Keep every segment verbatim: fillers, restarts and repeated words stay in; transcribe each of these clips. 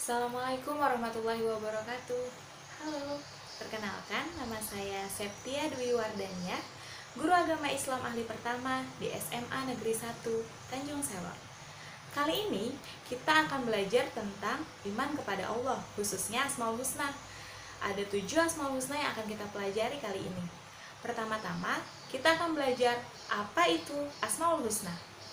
Assalamualaikum warahmatullahi wabarakatuh. Halo, perkenalkan nama saya Septia Dwi Wardania, Guru Agama Islam Ahli Pertama di S M A Negeri satu Tanjung Selor. Kali ini kita akan belajar tentang iman kepada Allah, khususnya Asmaul Husna. Ada tujuh Asmaul Husna yang akan kita pelajari kali ini. Pertama-tama, kita akan belajar apa itu Asmaul Husna.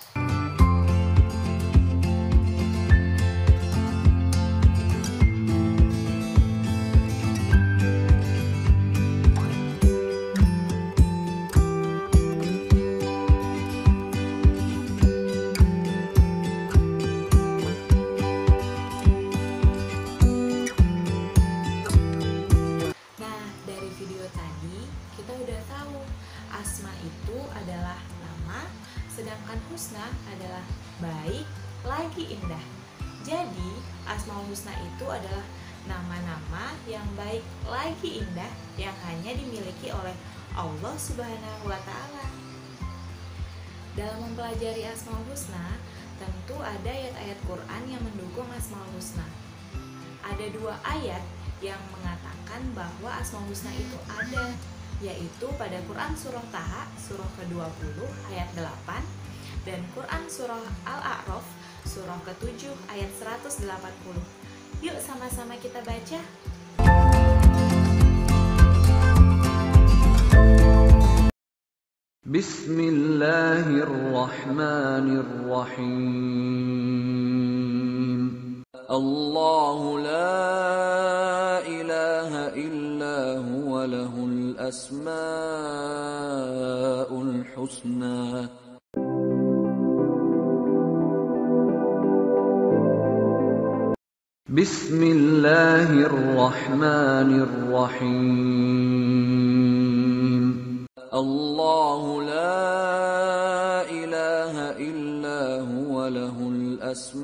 Asma itu adalah nama, sedangkan husna adalah baik lagi indah. Jadi, Asmaul Husna itu adalah nama-nama yang baik lagi indah yang hanya dimiliki oleh Allah Subhanahu wa Ta'ala. Dalam mempelajari Asmaul Husna, tentu ada ayat-ayat Quran yang mendukung Asmaul Husna. Ada dua ayat yang mengatakan bahwa Asmaul Husna itu ada, yaitu pada Quran Surah Taha surah ke dua puluh ayat delapan dan Quran Surah Al-A'raf surah ke tujuh ayat seratus delapan puluh. Yuk sama-sama kita baca. Bismillahirrahmanirrahim. Allahu la ilaha illa huwa lahul asmaul husna. Bismillahirrahmanirrahim. Allahu la ilaha illa huwa lahul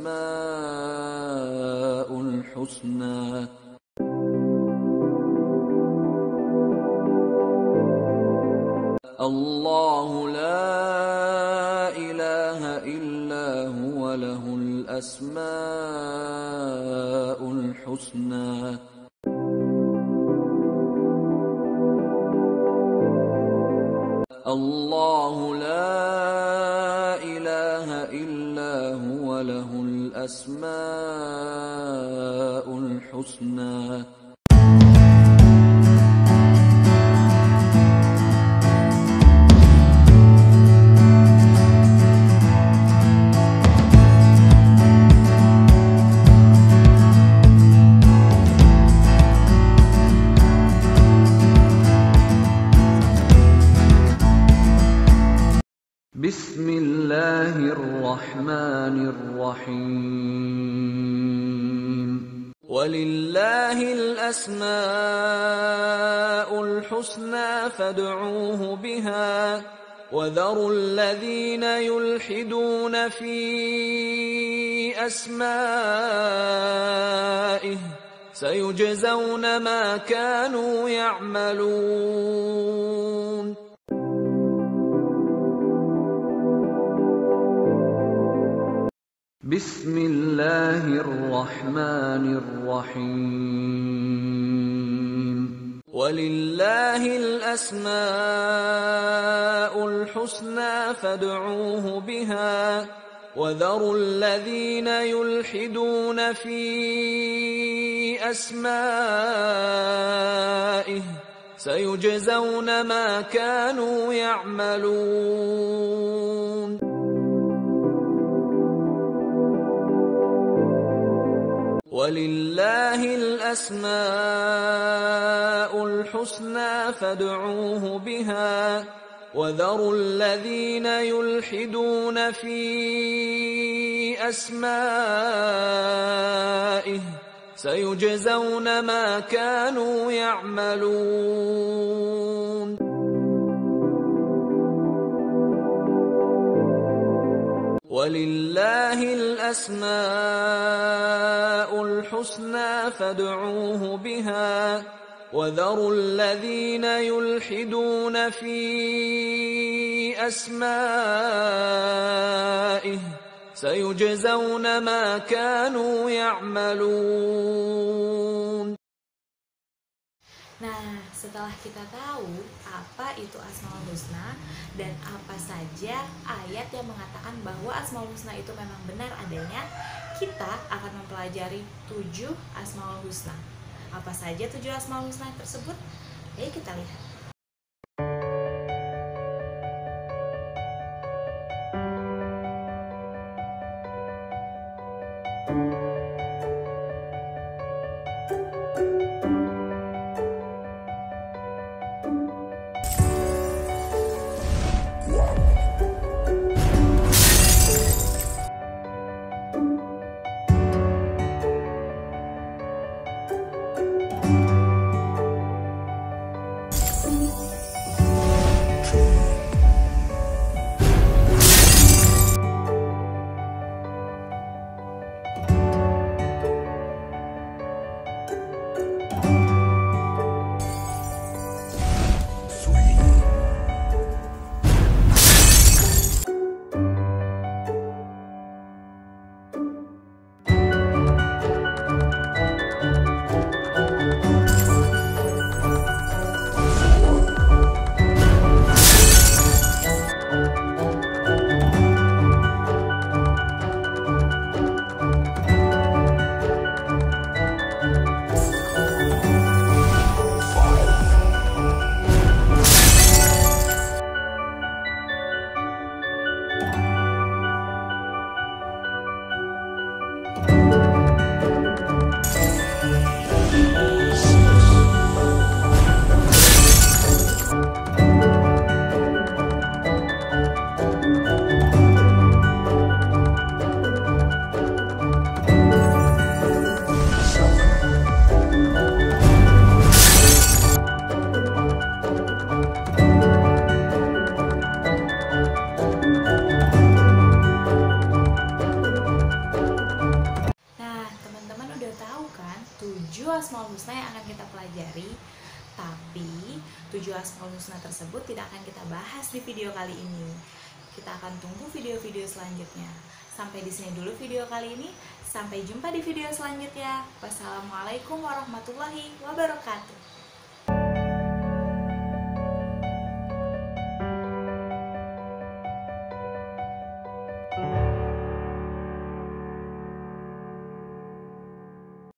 asmaul husna. Allahu la ilaha illa huwa lahul asmaul husna. Allahu la ilaha illa huwa lahul asmaul husna. Bismillahirrahmanirrahim. Walillahil asmaul husna fad'uuhu biha wa dharul ladhina yulhiduna fi asma'ihi sayujzawna ma kanu ya'malun. Bismillahirrahmanirrahim. Walillahil asmaul husna fad'uuhu biha wa dharul ladhina yulhiduna fi asma'ihi sayujzawna ma kanu ya'malun. Walillahil asmaul husna fad'uuhu biha wa dharul ladhina yulhiduna fi asma'ihi sayujzawna ma kanu ya'malun. Walillahil asmaul husna fad'uuhu biha wa dharul ladhina yulhiduna fi asma'ihi سيجزون ما كانوا يعملون. Nah, setelah kita tahu apa itu Asmaul Husna dan apa saja ayat yang mengatakan bahwa Asmaul Husna itu memang benar adanya, kita akan mempelajari tujuh Asmaul Husna. Apa saja tujuh Asmaul Husna tersebut? Ayo kita lihat. tujuh Asmaul Husna yang akan kita pelajari, tapi tujuh Asmaul Husna tersebut tidak akan kita bahas di video kali ini. Kita akan tunggu video-video selanjutnya. Sampai di sini dulu video kali ini. Sampai jumpa di video selanjutnya. Wassalamualaikum warahmatullahi wabarakatuh.